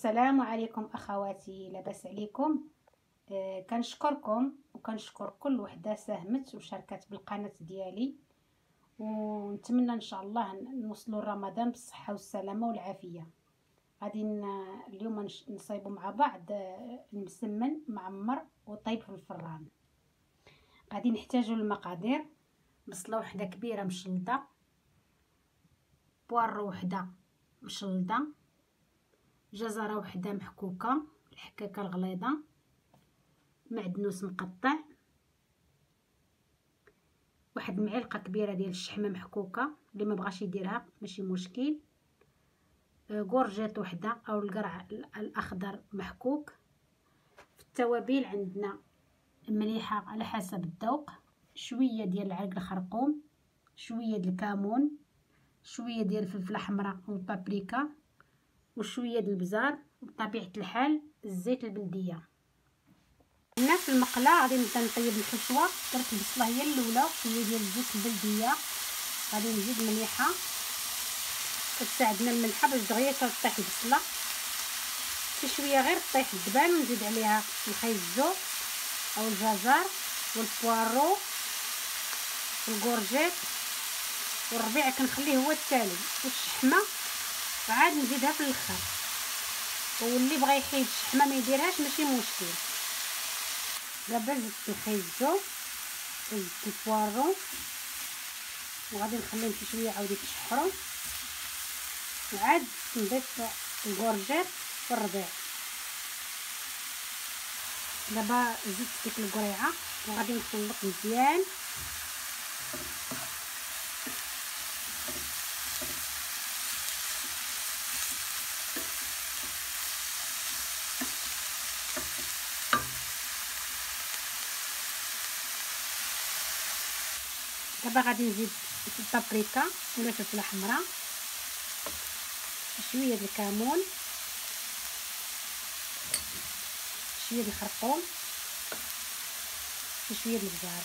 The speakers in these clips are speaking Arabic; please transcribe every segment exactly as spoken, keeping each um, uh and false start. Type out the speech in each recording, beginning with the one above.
السلام عليكم اخواتي، لاباس عليكم؟ آه كنشكركم وكنشكر كل وحده ساهمت وشاركت بالقناه ديالي، ونتمنى ان شاء الله نوصلوا رمضان بالصحه والسلامه والعافيه. غادي اليوم نصايبوا مع بعض المسمن معمر وطيب في الفران. غادي نحتاجوا المقادير: بصله وحده كبيره مشلضه، بوارو وحده مشلضه، جزره وحده محكوكه الحكاكه الغليظه، معدنوس مقطع، واحد المعلقه كبيره ديال الشحمه محكوكه، اللي ما بغاش يديرها ماشي مشكل، كورجيط وحده او القرع الاخضر محكوك. في التوابل عندنا مليحه على حسب الذوق، شويه ديال العرق الخرقوم، شويه ديال الكمون، شويه ديال الفلفله حمراء والبابريكا، وشويه ديال البزار، وبطبيعه الحال الزيت البلديه. هنا في المقله غادي نبدا نطيب الحشوه. درت البصله هي الاولى، شويه ديال الزيت البلديه، غادي نزيد مليحه كتساعدنا الملحه باش دغيا تطيح البصله، شي شويه غير طيح الدبان، ونزيد عليها الخيزو او الجزر والبوارو والكورجيط، والربيع كنخليه هو التالي، والشحمه عاد نزيدها في الاخر، واللي بغى يحيد الشحمه ما يديرهاش ماشي مشكل. دابا زدت الخيزو وزدت البوارو، وغادي نخليهم شي شويه عاودي يتشحروا، وعاد نضيف الكورجيط والربيع. دابا زدت ديك القريعه وغادي نخلط مزيان. دابا غادي نزيد البابريكا ولا الفلفله حمراء، شويه د الكمون، شويه د الخرقوم، شويه د البزار.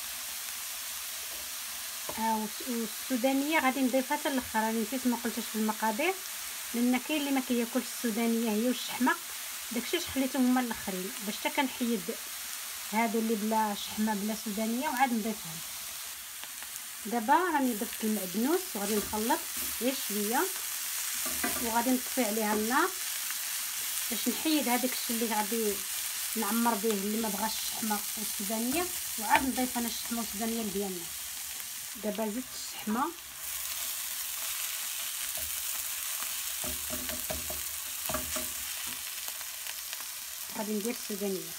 ها والسودانيه غادي نضيفها حتى الاخر، راني نسيت ما قلتش في المقادير، لان كاين اللي ما كياكلش السودانيه هي والشحمه، داكشي خليتهم هما الاخرين باش حتى كنحيد هادو اللي بلا شحمه بلا سودانيه وعاد نضيفهم. دابا راني ضفت المعدنوس وغادي نخلط غير شويه، وغادي نطفي عليها النار باش نحيد هذاك الشيء اللي غادي نعمر به اللي ما بغاش الشحمه والسودانيه، وعاد نضيف انا الشحمه والسودانيه ديالنا. دابا زدت الشحمه غادي ندير السودانيه،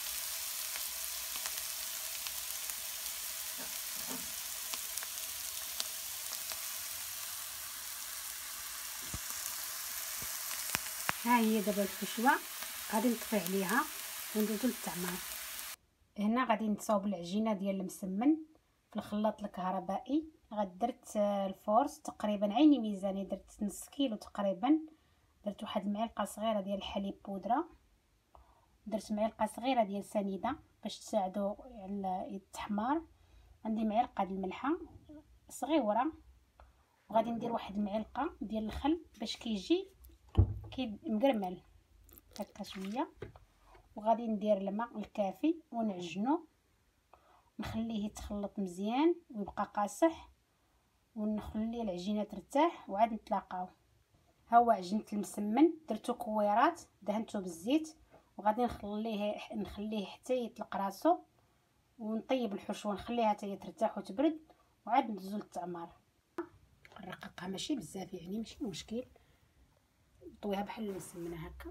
ها هي دابا الحشوه غادي نطفي عليها وندوزو للتعمار. هنا غادي نصاوب العجينه ديال المسمن في الخلاط الكهربائي. غاد درت الفورس تقريبا عيني ميزاني، درت نص كيلو تقريبا، درت واحد المعلقه صغيره ديال الحليب بودره، درت معلقه صغيره ديال سنيده باش تساعدو على التحمار، عندي معلقه د الملحه صغيره، وغادي ندير واحد المعلقه ديال الخل باش كيجي كي مقرمل هكا شويه، وغادي ندير الماء الكافي ونعجنو، نخليه يتخلط مزيان ويبقى قاصح، ونخلي العجينه ترتاح وعاد نتلاقاو. ها هو عجنت المسمن، درتو كويرات دهنتو بالزيت، وغادي نخليه نخليه حتى يطلق راسو، ونطيب الحشوه نخليها حتى ترتاح وتبرد، وعاد ندوزو للتعمار. نرققها ماشي بزاف يعني ماشي مشكل، نطويها بحال المسمنه هكا.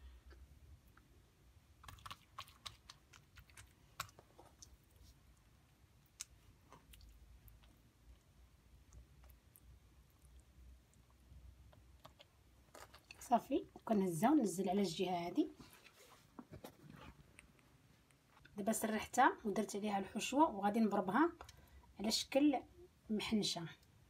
صافي وكنهزها وننزل على الجهه هذه. دابا سرحتها ودرت عليها الحشوه وغادي نضربها على شكل محنشه.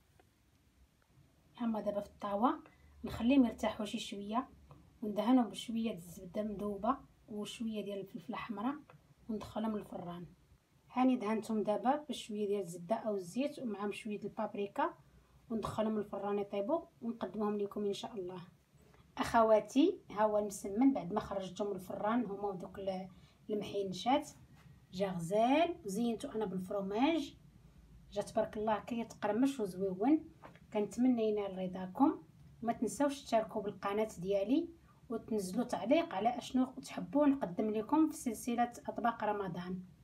هما دابا في الطاوه نخليهم يرتاحوا شي شويه، وندهنهم بشويه د الزبده مذوبه وشويه ديال الفلفله حمراء، وندخلهم للفران. هاني دهنتهم دابا بشويه ديال الزبده او الزيت ومعهم شويه البابريكا، وندخلهم للفران يطيبوا ونقدمهم لكم ان شاء الله. اخواتي ها هو المسمن بعد ما خرجتهم من الفران، هما ودوك المحينشات. جا غزال وزينته انا بالفرماج، جا تبارك الله كيتقرمش وزويون. كنتمنى ينال رضاكم، وما تنساوش تشاركوا بالقناه ديالي وتنزلوا تعليق على اشنو تحبوا نقدم لكم في سلسله اطباق رمضان.